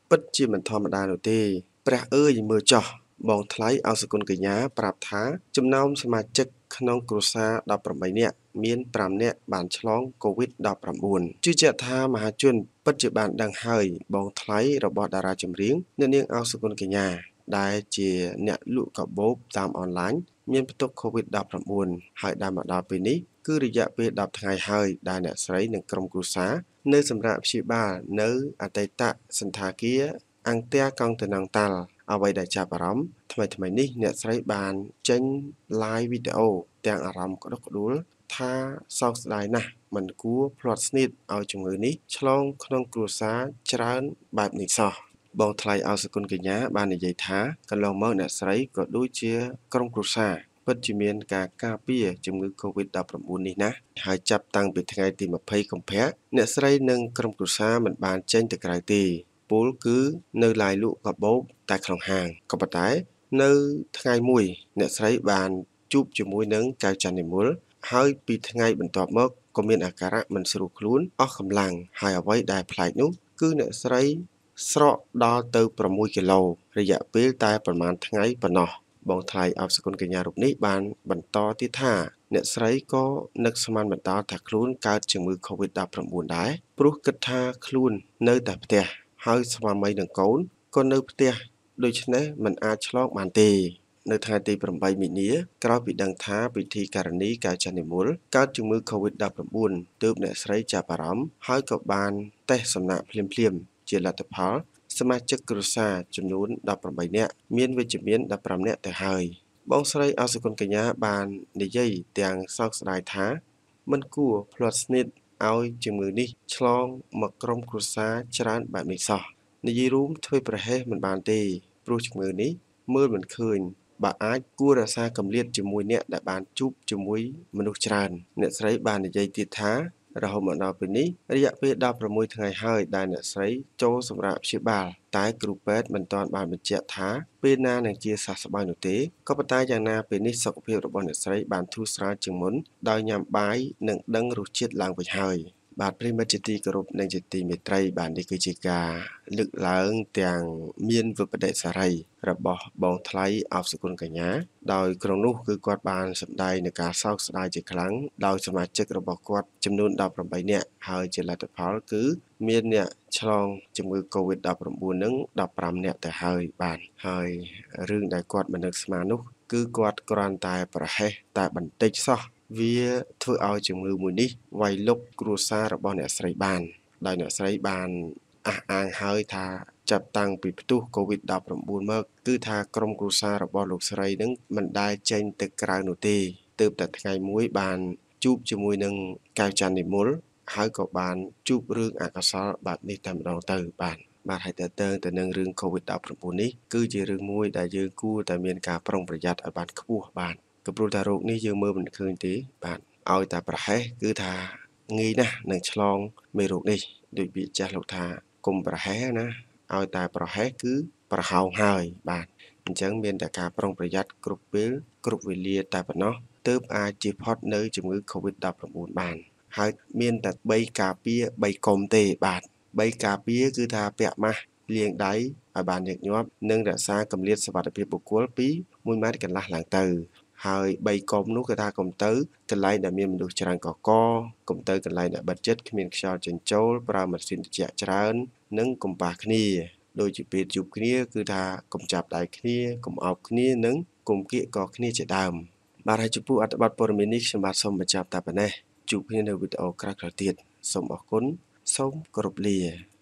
ពិតជាមិនធម្មតានោះទេព្រះអើយមើលចោះបងថ្លៃអោសគុណកញ្ញាប្រាប់ថាចំណោមសមាជិកក្នុងគ្រួសារ18នាក់មាន5នាក់បានឆ្លង COVID-19 ជឿជាក់ថាមហាជនពិតជាបានដឹងហើយបងថ្លៃរបស់តារាចម្រៀងអ្នកនាងអោសគុណកញ្ញាដែលជាអ្នកលក់កាបូបតាមអនឡាញមានផ្ទុក COVID-19 ហើយដែលមកដល់ពេលនេះគឺរយៈពេល10ថ្ងៃហើយដែលអ្នកស្រីនិងក្រុមគ្រួសារនៅសម្រាប់ព្យាបាលនៅអតីតសន្តាគារអង្គផ្ទះកង់តំណងតាល់អ្វីដែលចាប់អារម្មណ៍ថ្មីនេះអ្នកស្រីបានចេញ live វីដេអូទាំងអារម្មណ៍ក្តុកក្តួលថាសោកស្ដាយណាស់មិនគួរភ្លាត់ស្នៀតឲ្យជំងឺនេះឆ្លងក្នុងគ្រួសារច្រើនបែបនេះសោះបងថ្លៃអោសគុណកញ្ញាបាននិយាយថាកន្លងមកអ្នកស្រីក៏ដូចជាក្រុមគ្រួសារពិតជាមានការការពារជំងឺ COVID-19 នេះណាហើយចាប់តាំងពីថ្ងៃទី20កុម្ភៈអ្នកស្រីនិងក្រុមគ្រួសារមិនបានចេញទៅក្រៅទេពលគឺនៅឡាយលក់កាបូបតែក្នុងហាងក៏ប៉ុន្តែនៅថ្ងៃមួយអ្នកស្រីបានជួបជាមួយនឹងកៅច័ន្ទនិមលហើយពីថ្ងៃបន្ទាប់មកក៏មានអាការៈមិនស្រួលខ្លួនអស់កម្លាំងហើយអ្វីដែលប្លែកនោះគឺអ្នកស្រីស្រកដល់ទៅ6គីឡូរយៈពេលតែប្រហែលថ្ងៃប៉ុណ្ណោះបងថ្លៃអបសគុណកញ្ញារូបនេះបានបន្តទៀតថាអ្នកស្រីក៏នឹកស្មានមិនដល់ថាខ្លួនកើតជំងឺ COVID-19 ដែរព្រោះគិតថាខ្លួននៅតែផ្ទះហើយស្វាមីនិងកូនក៏នៅផ្ទះដូច្នេះមិនអាចឆ្លងបានទេនៅថ្ងៃទី8មីនាក្រោយពីដឹងថាពិធីការនីកៅច័ន្ទនិមលកើតជំងឺ COVID-19 ទើបអ្នកស្រីចាប់អារម្មណ៍ហើយក៏បានតេស្តសំណាក់ភ្លាមៗជាលទ្ធផលសមាជិកគ្រួសារចំនួន18នាក់មានវិជ្ជមាន15នាក់ទៅហើយបងស្រីអសគុណកញ្ញាបាននិយាយទាំងសោកស្ដាយថាមិនគួរភ្លាត់ស្នៀតឲ្យជំងឺនេះឆ្លងមកក្រុមគ្រួសារច្រើនបែបនេះសោះនិយាយរួមធ្វើប្រហែសមិនបានទេព្រោះជំងឺនេះមើលមិនឃើញបើអាចគួររក្សាកម្រិតជាមួយអ្នកដែលបានជួបជាមួយមនុស្សច្រើនអ្នកស្រីបាននិយាយទៀតថារហូតមកដល់ពេលនេះរយៈពេល16ថ្ងៃហើយដែលអ្នកស្រីចូលសម្រាប់ព្យាបាលតែគ្រូពេទ្យមិនទាន់បានបញ្ជាក់ថាពេលណានឹងជាសះស្បើយនោះទេក៏ប៉ុន្តែយ៉ាងណាពេលនេះសុខភាពរបស់អ្នកស្រីបានធូរស្រាលជាងមុនដោយញ៉ាំបាយនិងដឹងរសជាតិឡើងវិញហើយបាទប្រិមិត្តជាទីគោរពនិងជាទីមេត្រីបាទនេះគឺជាការលើកឡើងទាំងមានវិបត្តិសារីរបស់បងថ្លៃអបសគុណកញ្ញាដោយក្រុមនោះគឺគាត់បានសម្ដែងនឹងការសោកស្ដាយជាខ្លាំងដោយសមាជិករបស់គាត់ចំនួន18នាក់ហើយជាលទ្ធផលគឺមានអ្នកឆ្លងជំងឺ COVID-19 នឹង15នាក់ទៅហើយបាទហើយរឿងដែលគាត់មិននឹកស្មាននោះគឺគាត់គ្រាន់តែប្រហែសតែបន្តិចសោះវាធ្វើឲ្យជំងឺមួយនេះវាយលុកគ្រួសាររបស់អ្នកស្រីបានដោយអ្នកស្រីបានអះអាងហើយថាចាប់តាំងពីផ្ទុះ COVID-19 មកគឺថាក្រុមគ្រួសាររបស់លោកស្រីនឹងមិនដែលចេញទៅក្រៅនោះទេទើបតែថ្ងៃមួយបានជួបជាមួយនឹងកៅច័ន្ទនិមលហើយក៏បានជួបរឿងអកុសលបែបនេះតែម្ដងទៅបាទហើយតើទៅនឹងរឿង COVID-19 នេះគឺជារឿងមួយដែលយើងគួរតែមានការប្រុងប្រយ័ត្នឲ្យបានខ្ពស់បាទក៏ព្រោះតែរោគនេះយើងមើលមិនឃើញទេបាទឲ្យតែប្រហែសគឺថាងាយណាស់នឹងឆ្លងមេរោគនេះដូចពាក្យចាស់លោកថាកុំប្រហែសណាឲ្យតែប្រហែសគឺប្រហោងហើយបាទអញ្ចឹងមានតែការប្រុងប្រយ័ត្នគ្រប់ពេលគ្រប់វេលាតែប៉ុណ្ណោះទើបអាចជៀសផុតនៅជំងឺ COVID-19 បានហើយមានតែ3ការពារ3កុំទេបាទ3ការពារគឺថាពាក់ម៉ាស់លាងដៃឲ្យបានញឹកញាប់និងរក្សាកម្រិតសុវត្ថិភាពបុគ្គលពី1ម៉ែត្រកន្លះឡើងទៅហើយ3កុំនោះគឺថាកុំទៅកន្លែងដែលមានមនុស្សច្រើនកកកុំទៅកន្លែងដែលបិទជិតគ្មានខ្យល់ចេញចូលប្រើម៉ាស៊ីនត្រជាក់ច្រើននិងកុំប៉ះគ្នាដូចជាពេលជួបគ្នាគឺថាកុំចាប់ដៃគ្នាកុំអោបគ្នានិងកុំគៀកកគ្នាជាដើមបាទហើយចំពោះអត្ថបទព័ត៌មាននេះខ្ញុំបាទសូមបញ្ចប់តែប៉ុណ្ណេះជួបគ្នានៅវីដេអូក្រោយៗទៀតសូមអរគុណសូមគោរពលា